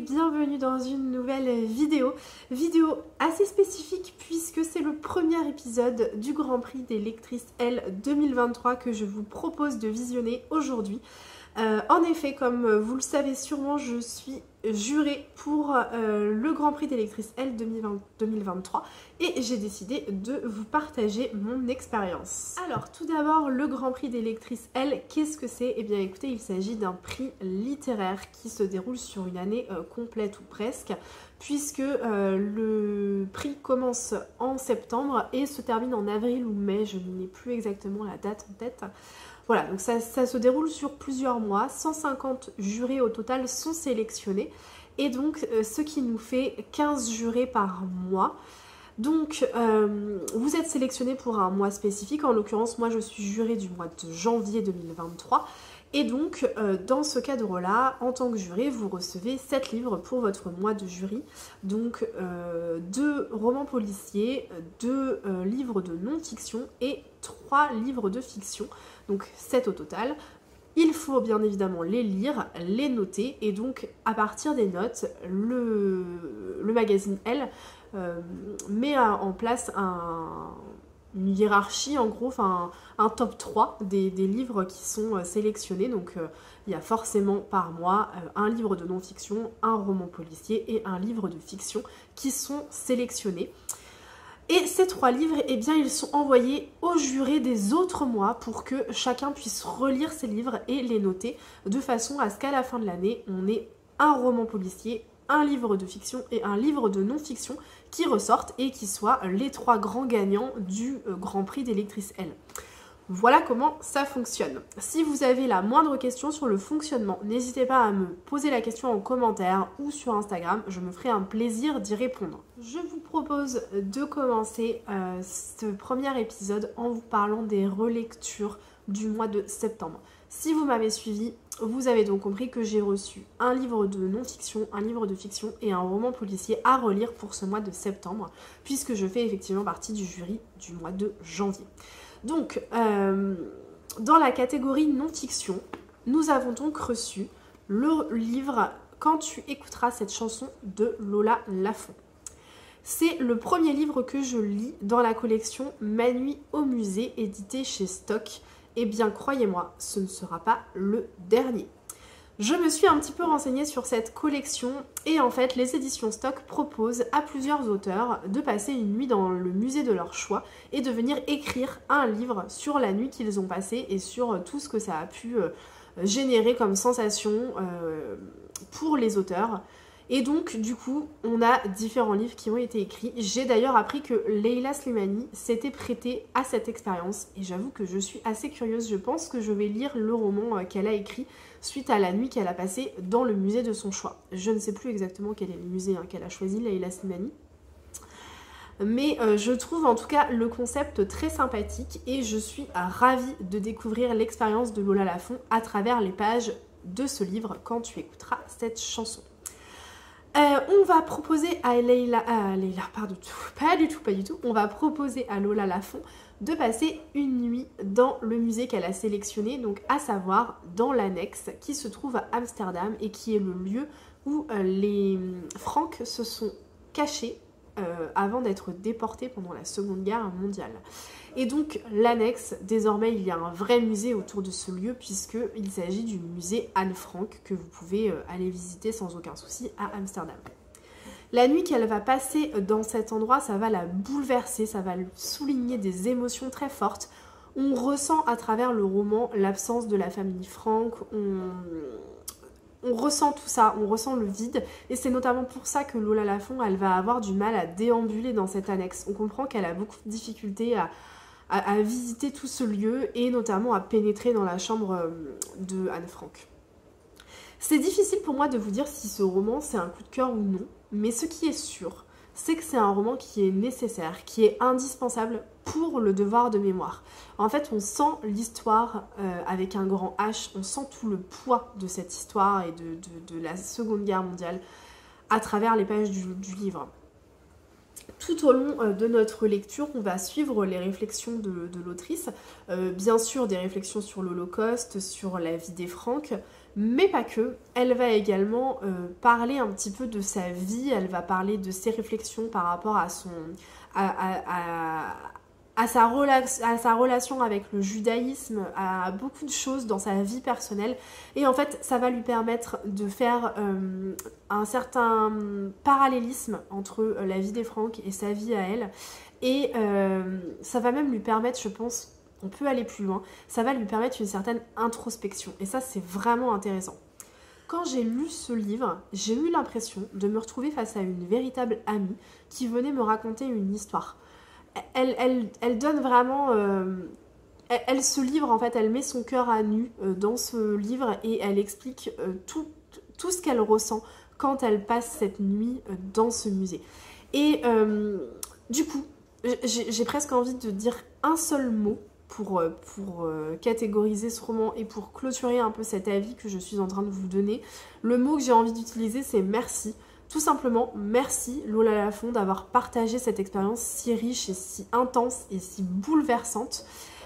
bienvenue dans une nouvelle vidéo. Vidéo assez spécifique puisque c'est le premier épisode du Grand Prix des lectrices L 2023 que je vous propose de visionner aujourd'hui. En effet, comme vous le savez sûrement, je suis jurée pour le Grand Prix des lectrices L 2023 et j'ai décidé de vous partager mon expérience. Alors tout d'abord, le Grand Prix des lectrices L, qu'est-ce que c'est? Eh bien écoutez, il s'agit d'un prix littéraire qui se déroule sur une année complète ou presque, puisque le prix commence en septembre et se termine en avril ou mai, je n'ai plus exactement la date en tête. Voilà, donc ça se déroule sur plusieurs mois, 150 jurés au total sont sélectionnés, et donc ce qui nous fait 15 jurés par mois. Donc vous êtes sélectionné pour un mois spécifique, en l'occurrence moi je suis jurée du mois de janvier 2023, et donc dans ce cadre-là, en tant que juré, vous recevez 7 livres pour votre mois de jury, donc 2 romans policiers, 2 livres de non-fiction et 3 livres de fiction, donc 7 au total. Il faut bien évidemment les lire, les noter, et donc à partir des notes, le magazine Elle met en place une hiérarchie, en gros, un top 3 des livres qui sont sélectionnés. Donc il y a forcément par mois un livre de non-fiction, un roman policier et un livre de fiction qui sont sélectionnés. Et ces 3 livres, eh bien, ils sont envoyés aux jurés des autres mois pour que chacun puisse relire ces livres et les noter, de façon à ce qu'à la fin de l'année, on ait un roman policier, un livre de fiction et un livre de non-fiction qui ressortent et qui soient les 3 grands gagnants du Grand Prix des lectrices L. Voilà comment ça fonctionne. Si vous avez la moindre question sur le fonctionnement, n'hésitez pas à me poser la question en commentaire ou sur Instagram, je me ferai un plaisir d'y répondre. Je vous propose de commencer ce premier épisode en vous parlant des relectures du mois de septembre. Si vous m'avez suivi, vous avez donc compris que j'ai reçu un livre de non-fiction, un livre de fiction et un roman policier à relire pour ce mois de septembre, puisque je fais effectivement partie du jury du mois de janvier. Donc, dans la catégorie non-fiction, nous avons donc reçu le livre « Quand tu écouteras cette chanson » de Lola Lafont. C'est le premier livre que je lis dans la collection Ma nuit au musée, édité chez Stock. Et bien, croyez-moi, ce ne sera pas le dernier. Je me suis un petit peu renseignée sur cette collection et en fait les éditions Stock proposent à plusieurs auteurs de passer une nuit dans le musée de leur choix et de venir écrire un livre sur la nuit qu'ils ont passée et sur tout ce que ça a pu générer comme sensation pour les auteurs. Et donc du coup on a différents livres qui ont été écrits. J'ai d'ailleurs appris que Leila Slimani s'était prêtée à cette expérience et j'avoue que je suis assez curieuse. Je pense que je vais lire le roman qu'elle a écrit suite à la nuit qu'elle a passée dans le musée de son choix. Je ne sais plus exactement quel est le musée qu'elle a choisi, Leila Slimani. Mais je trouve en tout cas le concept très sympathique et je suis ravie de découvrir l'expérience de Lola Lafont à travers les pages de ce livre quand tu écouteras cette chanson. On va proposer à on va proposer à Lola Lafont de passer une nuit dans le musée qu'elle a sélectionné, donc à savoir dans l'annexe qui se trouve à Amsterdam et qui est le lieu où les Franks se sont cachés avant d'être déportés pendant la Seconde Guerre mondiale. Et donc l'annexe, désormais il y a un vrai musée autour de ce lieu puisqu'il s'agit du musée Anne Frank que vous pouvez aller visiter sans aucun souci à Amsterdam. La nuit qu'elle va passer dans cet endroit, ça va la bouleverser, ça va souligner des émotions très fortes. On ressent à travers le roman l'absence de la famille Frank, on ressent tout ça, on ressent le vide et c'est notamment pour ça que Lola Lafont, elle va avoir du mal à déambuler dans cette annexe. On comprend qu'elle a beaucoup de difficultés à visiter tout ce lieu et notamment à pénétrer dans la chambre de Anne Frank. C'est difficile pour moi de vous dire si ce roman c'est un coup de cœur ou non, mais ce qui est sûr, c'est que c'est un roman qui est nécessaire, qui est indispensable pour le devoir de mémoire. En fait, on sent l'histoire avec un grand H, on sent tout le poids de cette histoire et de la Seconde Guerre mondiale à travers les pages du livre. Tout au long de notre lecture, on va suivre les réflexions de l'autrice, bien sûr des réflexions sur l'Holocauste, sur la vie des Franks, Mais pas que, elle va également parler un petit peu de sa vie, elle va parler de ses réflexions par rapport à sa relation avec le judaïsme, à beaucoup de choses dans sa vie personnelle. Et en fait, ça va lui permettre de faire un certain parallélisme entre la vie des Franck et sa vie à elle. Et ça va même lui permettre, je pense, on peut aller plus loin, ça va lui permettre une certaine introspection. Et ça, c'est vraiment intéressant. Quand j'ai lu ce livre, j'ai eu l'impression de me retrouver face à une véritable amie qui venait me raconter une histoire. Elle donne vraiment... elle se livre, en fait, elle met son cœur à nu dans ce livre et elle explique tout ce qu'elle ressent quand elle passe cette nuit dans ce musée. Et du coup, j'ai presque envie de dire un seul mot pour catégoriser ce roman et pour clôturer un peu cet avis que je suis en train de vous donner. Le mot que j'ai envie d'utiliser, c'est merci. Tout simplement, merci Lola Lafont d'avoir partagé cette expérience si riche et si intense et si bouleversante.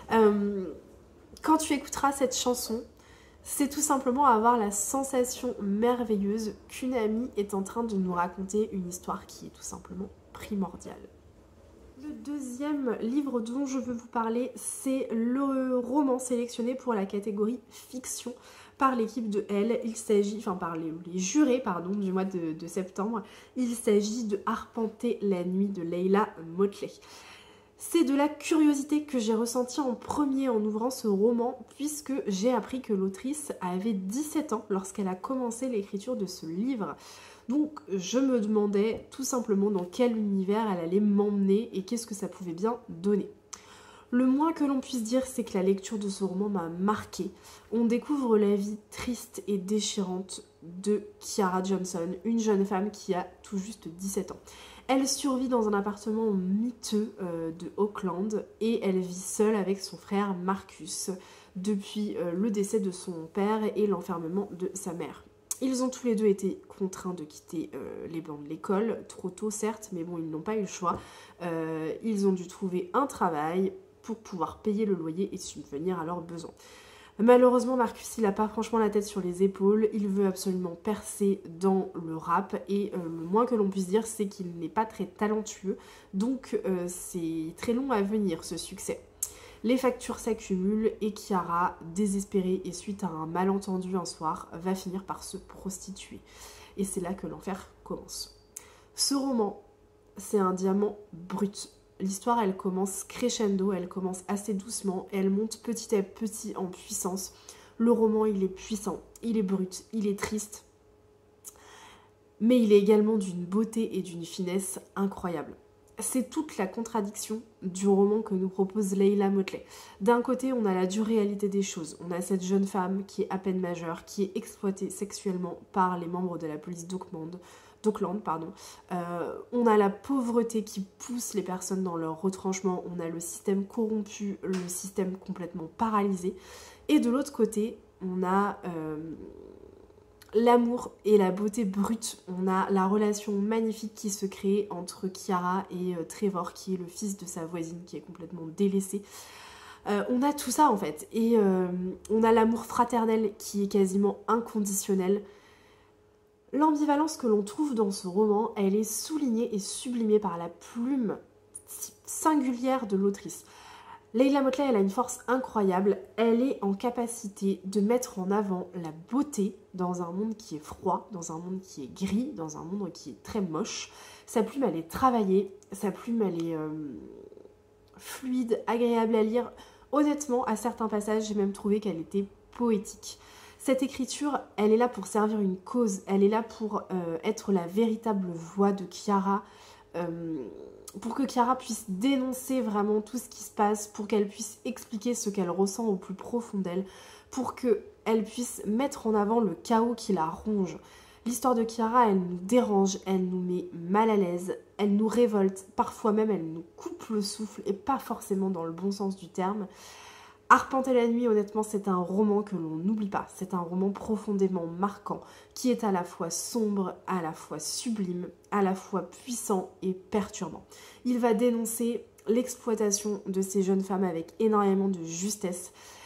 Quand tu écouteras cette chanson, c'est tout simplement avoir la sensation merveilleuse qu'une amie est en train de nous raconter une histoire qui est tout simplement primordiale. Le deuxième livre dont je veux vous parler, c'est le roman sélectionné pour la catégorie fiction par l'équipe de Elle. Il s'agit, enfin par les jurés, pardon, du mois de septembre. Il s'agit de Arpenter la nuit de Leila Motley. C'est de la curiosité que j'ai ressentie en premier en ouvrant ce roman, puisque j'ai appris que l'autrice avait 17 ans lorsqu'elle a commencé l'écriture de ce livre. Donc je me demandais tout simplement dans quel univers elle allait m'emmener et qu'est-ce que ça pouvait bien donner. Le moins que l'on puisse dire, c'est que la lecture de ce roman m'a marquée. On découvre la vie triste et déchirante de Kiara Johnson, une jeune femme qui a tout juste 17 ans. Elle survit dans un appartement miteux de Auckland et elle vit seule avec son frère Marcus depuis le décès de son père et l'enfermement de sa mère. Ils ont tous les deux été contraints de quitter les bancs de l'école, trop tôt certes, mais bon, ils n'ont pas eu le choix. Ils ont dû trouver un travail pour pouvoir payer le loyer et subvenir à leurs besoins. Malheureusement, Marcus, il n'a pas franchement la tête sur les épaules, il veut absolument percer dans le rap et le moins que l'on puisse dire, c'est qu'il n'est pas très talentueux, donc c'est très long à venir ce succès. Les factures s'accumulent et Kiara, désespérée et suite à un malentendu un soir, va finir par se prostituer. Et c'est là que l'enfer commence. Ce roman, c'est un diamant brut. L'histoire, elle commence crescendo, elle commence assez doucement, et elle monte petit à petit en puissance. Le roman, il est puissant, il est brut, il est triste, mais il est également d'une beauté et d'une finesse incroyables. C'est toute la contradiction du roman que nous propose Leila Motley. D'un côté, on a la dure réalité des choses. On a cette jeune femme qui est à peine majeure, qui est exploitée sexuellement par les membres de la police d'Auckland. On a la pauvreté qui pousse les personnes dans leur retranchement. On a le système corrompu, le système complètement paralysé. Et de l'autre côté, on a l'amour et la beauté brute. On a la relation magnifique qui se crée entre Kiara et Trevor, qui est le fils de sa voisine, qui est complètement délaissé. On a tout ça en fait. Et on a l'amour fraternel qui est quasiment inconditionnel. L'ambivalence que l'on trouve dans ce roman, elle est soulignée et sublimée par la plume singulière de l'autrice. Leila Motley, elle a une force incroyable. Elle est en capacité de mettre en avant la beauté dans un monde qui est froid, dans un monde qui est gris, dans un monde qui est très moche. Sa plume, elle est travaillée. Sa plume, elle est fluide, agréable à lire. Honnêtement, à certains passages, j'ai même trouvé qu'elle était poétique. Cette écriture, elle est là pour servir une cause. Elle est là pour être la véritable voix de Kiara. Pour que Kiara puisse dénoncer vraiment tout ce qui se passe, pour qu'elle puisse expliquer ce qu'elle ressent au plus profond d'elle, pour qu'elle puisse mettre en avant le chaos qui la ronge. L'histoire de Kiara, elle nous dérange, elle nous met mal à l'aise, elle nous révolte, parfois même elle nous coupe le souffle, et pas forcément dans le bon sens du terme. Arpenter la nuit, honnêtement, c'est un roman que l'on n'oublie pas. C'est un roman profondément marquant, qui est à la fois sombre, à la fois sublime, à la fois puissant et perturbant. Il va dénoncer l'exploitation de ces jeunes femmes avec énormément de justesse.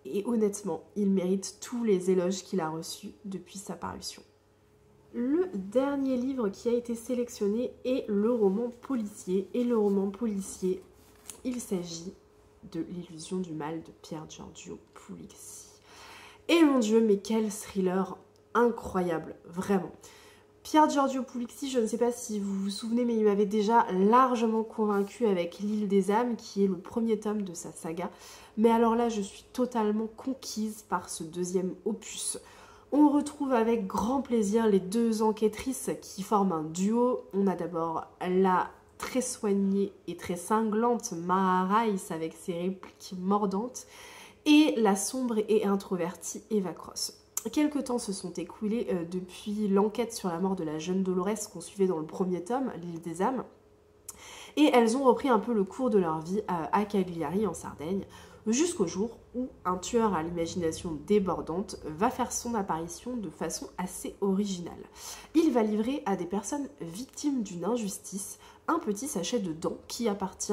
et honnêtement, il mérite tous les éloges qu'il a reçus depuis sa parution. Le dernier livre qui a été sélectionné est le roman policier. Et le roman policier, il s'agit de L'illusion du mal de Pier Giorgio Pugliese. Et mon Dieu, mais quel thriller incroyable, vraiment. Pier Giorgio Pugliese, je ne sais pas si vous vous souvenez, mais il m'avait déjà largement convaincue avec L'île des âmes, qui est le premier tome de sa saga. Mais alors là, je suis totalement conquise par ce deuxième opus. On retrouve avec grand plaisir les deux enquêtrices qui forment un duo. On a d'abord la très soignée et très cinglante Mara Rice avec ses répliques mordantes et la sombre et introvertie Eva Cross. Quelques temps se sont écoulés depuis l'enquête sur la mort de la jeune Dolores qu'on suivait dans le premier tome, L'île des âmes, et elles ont repris un peu le cours de leur vie à Cagliari en Sardaigne, jusqu'au jour où un tueur à l'imagination débordante va faire son apparition de façon assez originale. Il va livrer à des personnes victimes d'une injustice un petit sachet de dents qui appartient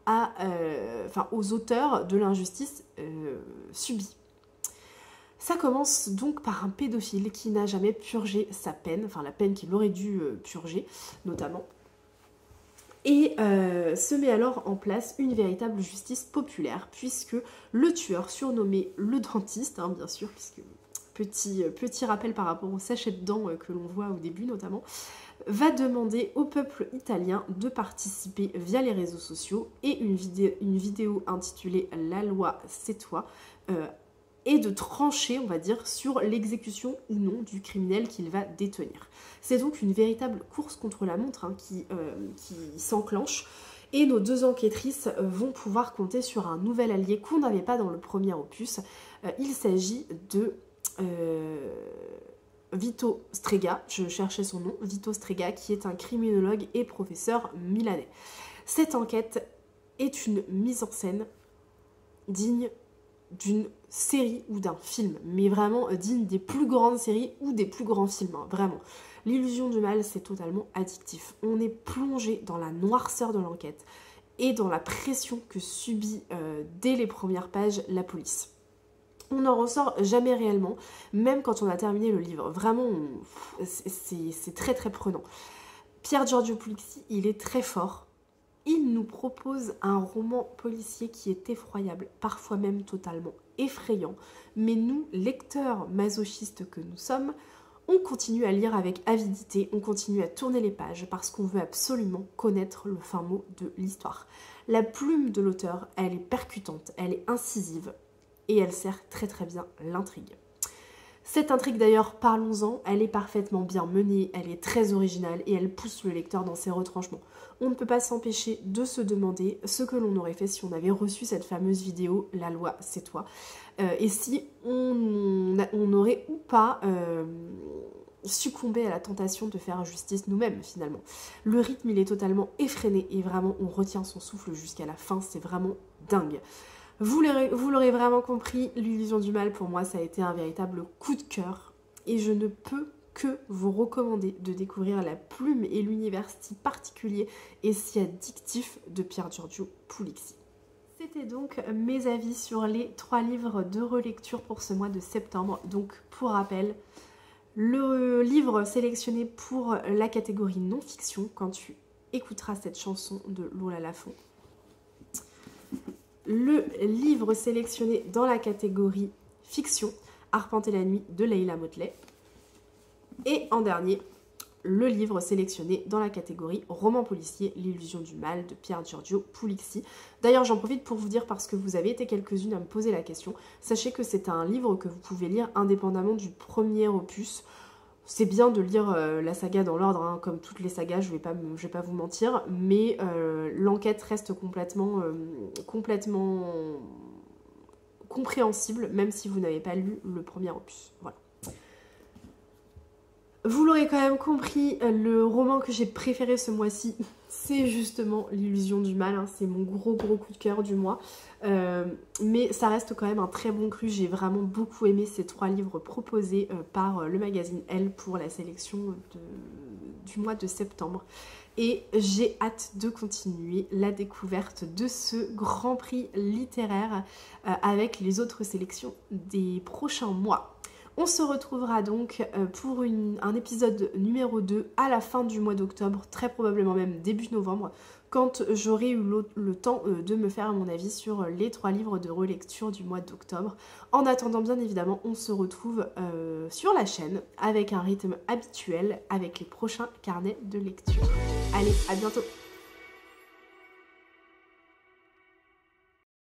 aux auteurs de l'injustice subie. Ça commence donc par un pédophile qui n'a jamais purgé sa peine, enfin la peine qu'il aurait dû purger notamment, et se met alors en place une véritable justice populaire, puisque le tueur, surnommé le dentiste, hein, bien sûr, puisque petit rappel par rapport au sachet de dents que l'on voit au début notamment, va demander au peuple italien de participer via les réseaux sociaux et une vidéo intitulée « La loi, c'est toi » et de trancher, on va dire, sur l'exécution ou non du criminel qu'il va détenir. C'est donc une véritable course contre la montre qui s'enclenche, et nos deux enquêtrices vont pouvoir compter sur un nouvel allié qu'on n'avait pas dans le premier opus. Il s'agit de Vito Strega, je cherchais son nom, Vito Strega, qui est un criminologue et professeur milanais. Cette enquête est une mise en scène digne d'une série ou d'un film, mais vraiment digne des plus grandes séries ou des plus grands films, hein, vraiment. L'illusion du mal, c'est totalement addictif. On est plongé dans la noirceur de l'enquête et dans la pression que subit dès les premières pages la police. On n'en ressort jamais réellement, même quand on a terminé le livre. Vraiment, c'est très très prenant. Pier Giorgio Pugliese, il est très fort. Il nous propose un roman policier qui est effroyable, parfois même totalement effrayant. Mais nous, lecteurs masochistes que nous sommes, on continue à lire avec avidité, on continue à tourner les pages parce qu'on veut absolument connaître le fin mot de l'histoire. La plume de l'auteur, elle est percutante, elle est incisive et elle sert très très bien l'intrigue. Cette intrigue d'ailleurs, parlons-en, elle est parfaitement bien menée, elle est très originale et elle pousse le lecteur dans ses retranchements. On ne peut pas s'empêcher de se demander ce que l'on aurait fait si on avait reçu cette fameuse vidéo « La loi, c'est toi ». Et si on aurait ou pas succombé à la tentation de faire justice nous-mêmes finalement. Le rythme, il est totalement effréné et vraiment on retient son souffle jusqu'à la fin, c'est vraiment dingue. Vous l'aurez vraiment compris, L'illusion du mal, pour moi, ça a été un véritable coup de cœur. Et je ne peux que vous recommander de découvrir la plume et l'univers si particulier et si addictif de Pier Giorgio Pugliese. C'était donc mes avis sur les 3 livres de relecture pour ce mois de septembre. Donc, pour rappel, le livre sélectionné pour la catégorie non-fiction, quand tu écouteras cette chanson de Lola Lafont. Le livre sélectionné dans la catégorie fiction, Arpenter la nuit de Leila Motley. Et en dernier, le livre sélectionné dans la catégorie roman policier, L'illusion du mal de Pier Giorgio Pugliese. D'ailleurs, j'en profite pour vous dire, parce que vous avez été quelques-unes à me poser la question, sachez que c'est un livre que vous pouvez lire indépendamment du premier opus. C'est bien de lire la saga dans l'ordre, hein, comme toutes les sagas, je vais pas vous mentir, mais l'enquête reste complètement compréhensible, même si vous n'avez pas lu le premier opus. Voilà. Vous l'aurez quand même compris, le roman que j'ai préféré ce mois-ci, c'est justement L'illusion du mal, hein, c'est mon gros coup de cœur du mois. Mais ça reste quand même un très bon cru, j'ai vraiment beaucoup aimé ces 3 livres proposés par le magazine Elle pour la sélection du mois de septembre. Et j'ai hâte de continuer la découverte de ce Grand Prix littéraire avec les autres sélections des prochains mois. On se retrouvera donc pour un épisode numéro 2 à la fin du mois d'octobre, très probablement même début novembre, quand j'aurai eu le temps de me faire mon avis sur les 3 livres de relecture du mois d'octobre. En attendant, bien évidemment, on se retrouve sur la chaîne avec un rythme habituel avec les prochains carnets de lecture. Allez, à bientôt!